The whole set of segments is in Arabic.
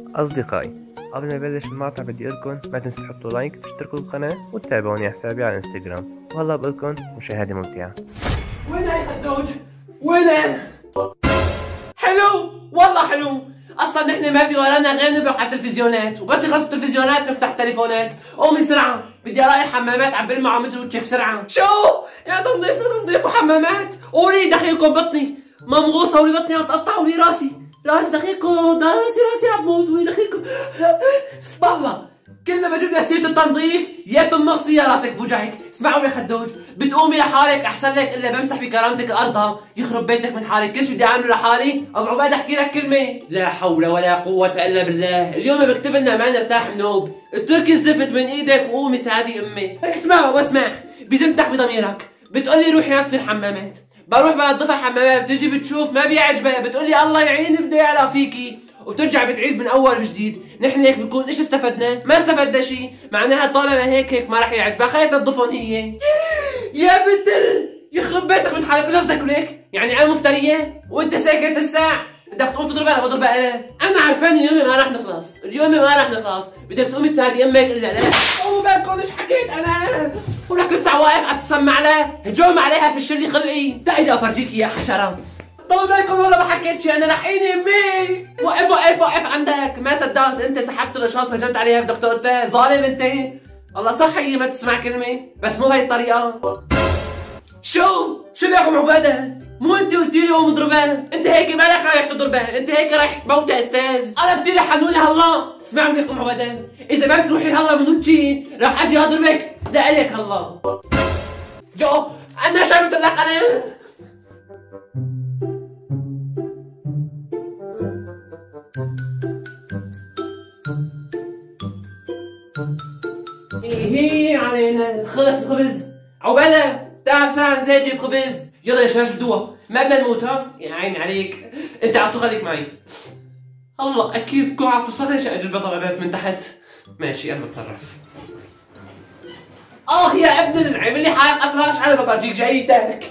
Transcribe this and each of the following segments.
أصدقائي، قبل ما نبلش المقطع بدي أقولكم ما تنسوا تحطوا لايك وتشتركوا بالقناة وتتابعوني على حسابي على الانستغرام. وهلا بقولكم مشاهدة ممتعة. وين هاي خدوج؟ وين؟ حلو والله حلو. اصلا نحن ما في ورانا غير نبرق على التلفزيونات، وبس يخلصوا التلفزيونات نفتح التليفونات. قومي بسرعه، بدي الاقي الحمامات عبر معهم مثل وجهك بسرعه. شو؟ يا تنظيف تنظيف وحمامات؟ قولي دخيلكم بطني ممغوصه ولي بطني عم تقطع ولي راسي دخيلكم راسي عم بموت ولي دخيلكم. بالله كل ما بجيب لها سيرة التنظيف يا تنغصي يا راسك بوجعك. اسمعوا يا خدوج، بتقومي لحالك احسن لك الا بمسح بكرامتك الارض. يخرب بيتك من حالك، كل شي بدي اعمله لحالي ابو عباد احكي لك كلمه. لا حول ولا قوه الا بالله. اليوم بكتب لنا ما نرتاح منوب. اتركي الزفت من ايدك وقومي ساعدي امك. اسمع واسمع، بزمتك بضميرك. بتقولي روحي نظفي الحمامات، بروح بنظف الحمامات، بتجي بتشوف ما بيعجبها، بتقولي الله يعيني بدي يعلق فيكي، وبترجع بتعيد من اول وجديد. نحن هيك بنكون ايش استفدنا؟ ما استفدنا شيء، معناها طالما هيك ما راح يعجبها خليها تنظفهم هي. يا بنت يخرب بيتك من حالك، ايش قصدك وليك؟ يعني انا مفترية؟ وانت ساكت الساعة؟ بدك تقوم تضربها ولا بضربها انا عرفان اليوم ما راح نخلص، اليوم ما راح نخلص، بدك تقومي تساعدي امك الا لا. او ما بكون ايش حكيت انا؟ ولك لسه واقف عم تسمع لها، هجوم عليها في الشلي خلقي، تعي افرجيك يا حشرة. طول بالكم والله ما حكيت شيء، انا لحقيني امي. وقف عندك، ما صدقت انت سحبت الرشاط هجمت عليها بدك تقتلها، ظالم انت. الله صح هي ما تسمع كلمه، بس مو بهي الطريقه. شو بيكم عباده؟ مو انت قلتي لي قوم اضربها؟ انت هيك مالك رايح تضربها، انت هيك رايح تموتها استاذ. انا بدي حنوني هلا. اسمعوا ليكم عباده، اذا ما بتروحي هلا من وجهي راح اجي اضربك لإلك هلا. يو انا شو عملت لك انا؟ هي علينا خلص الخبز. عباده تعال بسرعه انزل جيب خبز. يلا يا شباب شو بدوها؟ ما بدنا نموت ها؟ يا عيني عليك، انت عم تخليك معي. الله اكيد كون عم تصرخ اجيب طلبات من تحت. ماشي انا بتصرف. يا ابن عامل لي حالك اطراش، انا بفرجيك جايتك.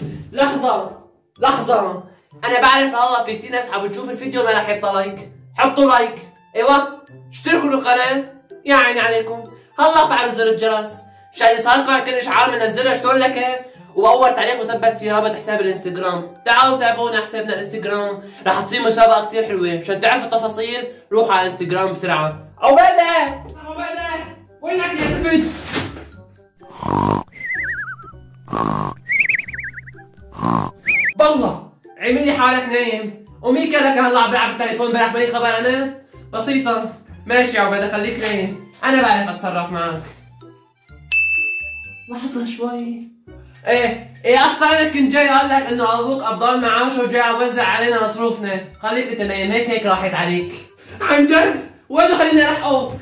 لحظه انا بعرف الله في كثير ناس عم بتشوف الفيديو ما رح يحطوا لايك. حطوا لايك، ايوه اشتركوا بالقناه. يا عيني عليكم، هلا فعلوا زر الجرس مشان يصيركم كل اشعار منزلها شلون لك، واول تعليق مثبت في رابط حساب الانستغرام. تعالوا تابعونا حسابنا الانستغرام، رح تصير مسابقه كثير حلوه. مشان تعرفوا التفاصيل روحوا على الانستغرام بسرعه. عباده وينك يا سفد؟ بالله عمل لي حالك نايم، ومين كلك هلا عم بلعب بالتليفون بالك مالي خبر انا؟ بسيطة، ماشي يا عباده خليك نايم، انا بعرف اتصرف معك. لحظة شوي. ايه اصلا انا كنت جاي اقول لك انه ابوك ابضال معاشه وجاي اوزع علينا مصروفنا، خليك انت نايم هيك راحت عليك. عن جد؟ وينه خليني الحقه؟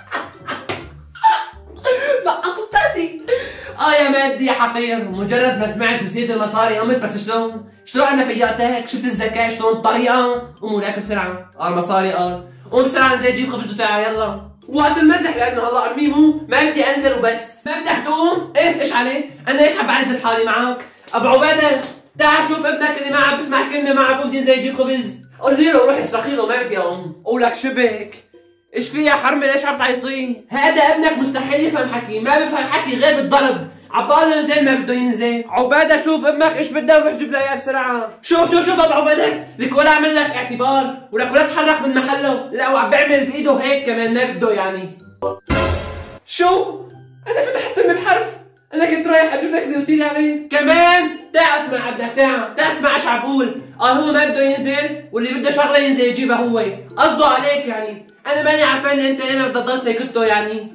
لا قطعتي. يا مادي يا حقير، مجرد ما سمعت نسيت المصاري قمت. بس شلون انا فيقتك؟ شفت الذكاء شلون الطريقة؟ قوموا لك بسرعة. المصاري قوم بسرعة انزل جيب خبز وتاعي يلا. وقت المزح لانه هلا ارميمو ما بدي انزل وبس. ما بدك تقوم؟ ايش عليه؟ انا ليش عم بعذب حالي معك؟ ابو عباده تعال شوف ابنك اللي ما عم بسمع كلمة ما عم بدي انزل يجيب خبز. قول له روح اصرخي له ما بدي اقوم. قولك شبك ايش في يا حرمه ليش عم تعيطي؟ هذا ابنك مستحيل يفهم حكي، ما بفهم حكي غير بالضرب. عباله ينزل ما بده ينزل. عباده شوف امك ايش بدها وروح جيب لها اياه بسرعه. شوف ابو عباده، لك ولا عمل لك اعتبار ولك ولا تحرك من محله، لا وعم بيعمل بايده هيك كمان ما بده يعني. شو؟ انا فتحت بحرف، انا كنت رايح اجيب لك اللي قلت لي عليه كمان. تعال اسمع عبدك، تعال اسمع ايش عم بقول. هو ما بده ينزل واللي بده شغله ينزل يجيبها هو، قصده عليك يعني. انا ماني عارفان انت ايه بدك تضل ساكته يعني.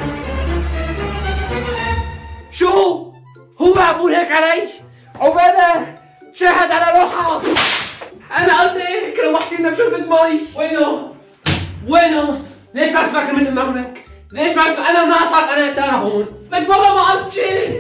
شو؟ هو عم بقول هيك علي؟ عباده شاهد على روحك. انا قلت هيك روحتينا بشربة مي. وينه؟ ليش ما اسمع كلمة امك؟ ليش ما عرف انا ناقصك؟ انا ترى هون لك والله ما قلت شيء.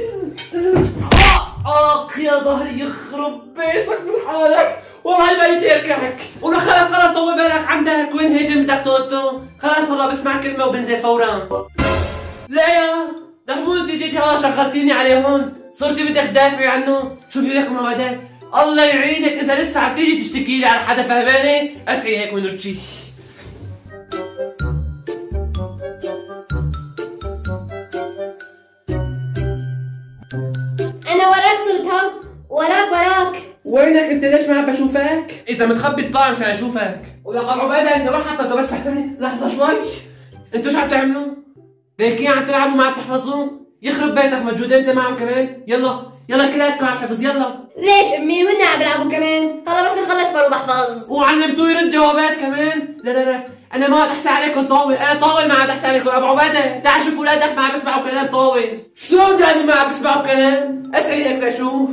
يا ظهري يخرب بيتك من حالك، والله ما يتركك. ولا خلص طول بالك عندك، وين هيجم بدك تقطه؟ خلص والله بسمع كلمة وبنزل فورا. لا يا ده مو انت جيتي هلا شغلتيني عليه هون، صرتي بدك تدافعي عنه. شوفي هيك موادات، الله يعينك اذا لسه عم تيجي تشتكي لي على حدا فهماني، اسعي هيك من وجهي. وينك انت؟ ليش ما عم بشوفك؟ اذا متخبي اطلع مشان اشوفك. ولك ابو عبيده انت وين حطيته؟ بس فهمني لحظه شوي. انتوا شو عم تعملوا؟ ليكين عم تلعبوا ما عم تحفظون؟ يخرب بيتك مجود انت معهم كمان. يلا يلا كلياتكم على الحفظ يلا. ليش امي وهن عم بيلعبوا كمان؟ هلا بس نخلص فرو بحفظ. وعلمتوه يرد جوابات كمان؟ لا لا لا انا ما عاد احسن عليكم طاول، انا طاول ما عاد احسن عليكم. ابو عبيده تعال شوف اولادك ما عم بيسمعوا كلام طاول. شلون يعني ما عم بيسمعوا كلام؟ اسعي هيك لشوف.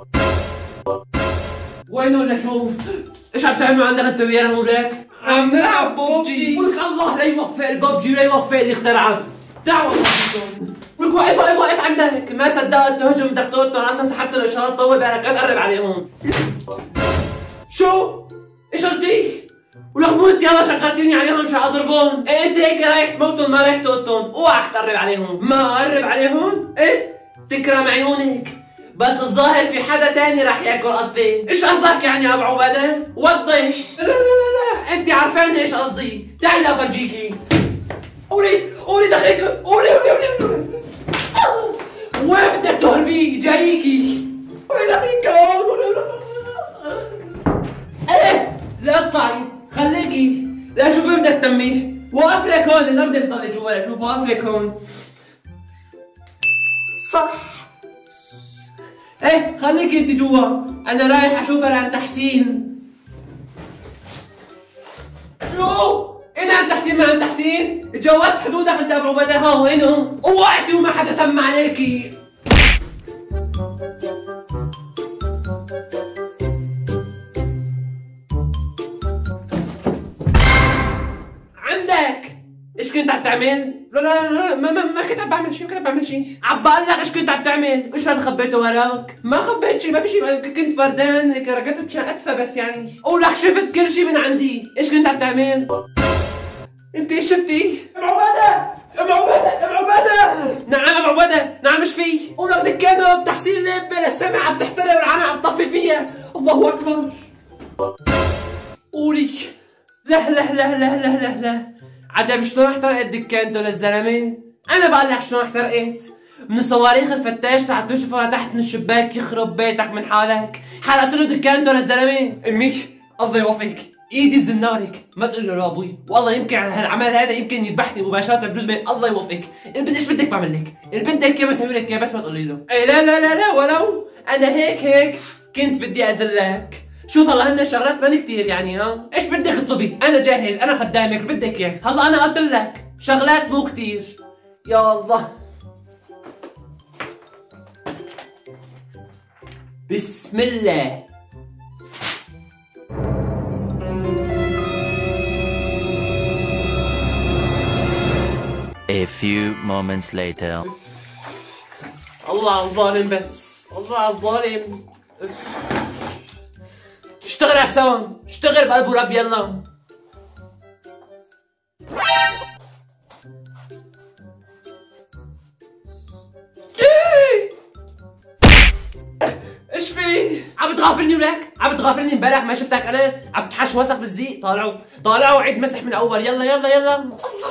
وينو لشوف؟ ايش عم تعملوا عندك انت ويا رمولك؟ عم نلعب ببجي. ولك الله لا يوفق الببجي ولا يوفق اللي اخترعها. دعوة ولك واقف واقف واقف عندك، ما صدقت تهجم بدك تقطن اصلا سحبت الاشارات طول بالك لا تقرب عليهم. شو؟ ايش قلتي؟ ولك مو انت يلا شغلتيني عليهم مشان اضربهم؟ ايه انت هيك رايح تموتهم ما رايح تقطن، اوعك تقرب عليهم. ما اقرب عليهم؟ ايه؟ تكرم عيونك، بس الظاهر في حدا تاني راح ياكل قطي. ايش قصدك يعني يا ابو عبيده؟ وضح. لا لا لا انت عارفاني ايش قصدي، تعالي افرجيكي. قولي دقيقة، قولي وين بدك تهربي؟ جايكي. قولي دقيقة. ايه لا اطلعي خليكي. لا شوفي بدك تميه. وقف لك هون اذا بدك تضلي جوا. شوف وقف لك هون. صح. ايه خليكي انت جوا، انا رايح اشوف عن تحسين. شو؟ ايه عم تحسين ما عم تحسين؟ تجاوزت حدودك انت ابو عبيده. ها وينهم؟ اوعتي وما حدا سمع عليكي. عندك ايش كنت عم تعمل؟ لا لا لا ما كنت عم بعمل شيء، ما كنت عم بعمل شيء. عم بقول لك ايش كنت عم تعمل؟ ايش هذا خبيته وراك؟ ما خبيت شيء، ما في شيء، كنت بردان هيك ركضت مشان ادفى بس يعني. ولك شفت كل شيء من عندي، ايش كنت عم تعمل؟ انت ايش شفتي؟ ابو عبيده ابو عبيده ابو عبيده. نعم ابو عبيده نعم ايش في؟ ولك دكانه بتحسين لعبه للسمع عم تحترق والعالم عم تطفي فيها. الله اكبر. قولي لا لا لا لا لا لا لا. عجب شلون احترقت دكانته للزلمه؟ انا بقول لك شلون احترقت. من الصواريخ الفتاش تاع تشوفها تحت من الشباك يخرب بيتك من حالك. حرقت له دكانته للزلمه. امي الله يوفقك، ايدي بزنارك ما تقول له ابوي، والله يمكن على هالعمل هذا يمكن يذبحني مباشره بجوز بين. الله يوفقك. البنت ايش بدك بعمل لك؟ البنت هيك بسوي لك بس ما تقولي له. اي لا لا لا لا ولو انا هيك كنت بدي اذلك. شوف هلا هن الشغلات ما كثير يعني. ها ايش بدك اطلبي؟ انا جاهز، انا خدامك بدك اياه. هلا انا قلت لك شغلات مو كثير. يا الله بسم الله. A few moments later. الله على الظالم بس، الله على الظالم. اشتغل عسام، اشتغل بقلب ورب يلا. ايش في؟ عم بتغافلني ولك؟ عم بتغافلني امبارح ما شفتك انا؟ عم تحش وسخ بالزيق. طالعوا عيد مسح من اول. يلا يلا يلا.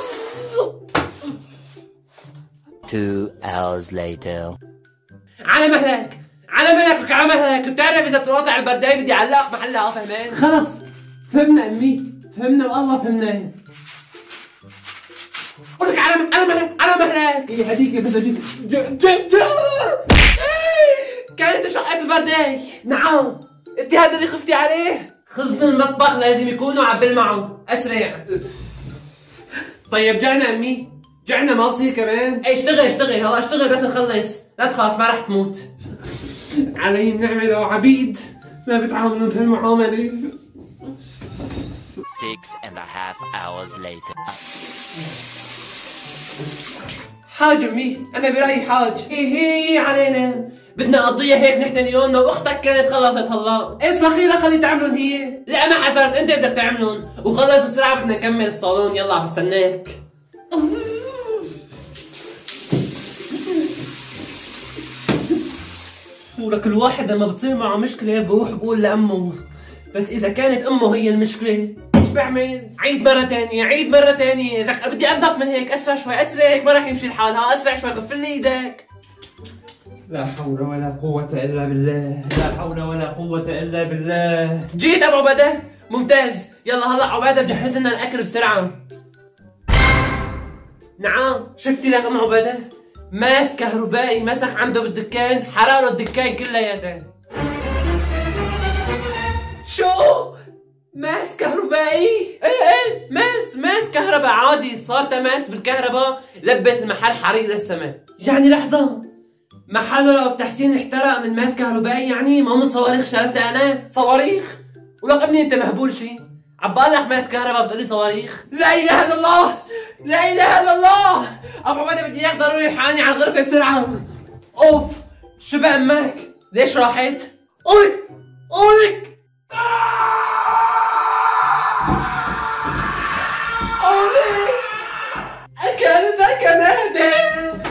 2 hours later. على مهلك على مهلك على مهلك. بتعرف اذا بتقاطع البردايه بدي علقك محلها. فهمان؟ خلص فهمنا امي، فهمنا والله فهمنا. قولك على مهلك على مهلك. هي هديك بس اجيب كانت شقة البرداي. نعم انت هذا اللي خفتي عليه؟ خزن المطبخ لازم يكونوا عبل معه اسرع. طيب جعنا امي، جعنا ما بصير كمان. اي اشتغل هلا اشتغل بس نخلص. لا تخاف ما رح تموت. علي النعمة لو عبيد ما بتعاملون بهالمعاملة. 6.5 hours later. حاج امي انا برايي حاج. هي علينا بدنا نقضيها هيك نحن اليوم. لو اختك كانت خلصت هلا اصرخي لها خلي تعملون هي. لا ما حذرت انت بدك تعملون. وخلص بسرعه بدنا نكمل الصالون. يلا عم بستناك. ولك الواحد لما بتصير معه مشكله بروح بقول لامه، بس اذا كانت امه هي المشكله ايش بعمل؟ عيد مره ثانيه عيد مره ثانيه. لك بدي انظف من هيك. اسرع شوي اسرع هيك ما راح يمشي الحال. ها اسرع شوي غفل لي ايدك. لا حول ولا قوة إلا بالله، لا حول ولا قوة إلا بالله. جيت أبو عبادة؟ ممتاز، يلا هلا عبادة بجهز لنا الأكل بسرعة. نعم، شفتي رقم عبادة؟ ماس كهربائي مسح عنده بالدكان، حرق له الدكان كلياته. شو؟ ماس كهربائي؟ ايه ماس كهرباء عادي، صار تماس بالكهرباء لبت المحل حريق للسماء. يعني لحظة، محله لو تحسين احترق من ماس كهربائي يعني؟ ما من صواريخ شرفت انا؟ صواريخ؟ ولك ابني انت مهبول شي؟ عبالك ماس كهرباء بتقولي صواريخ؟ لا اله الا الله، لا اله الا الله. ابو عبادة بدي اياك ضروري الحقني على الغرفة بسرعة. اوف، شو بقى امك؟ ليش راحت؟ قولك أكلتك نادي.